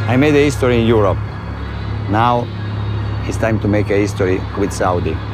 I made a history in Europe. Now it's time to make a history with Saudi.